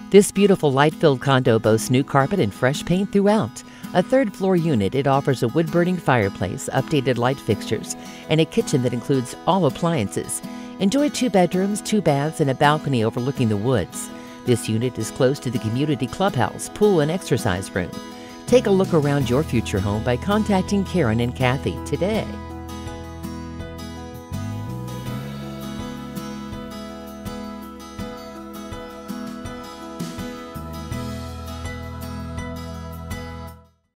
This beautiful light-filled condo boasts new carpet and fresh paint throughout. A third-floor unit, it offers a wood-burning fireplace, updated light fixtures, and a kitchen that includes all appliances. Enjoy 2 bedrooms, 2 baths, and a balcony overlooking the woods. This unit is close to the community clubhouse, pool, and exercise room. Take a look around your future home by contacting Karen and Kathy today.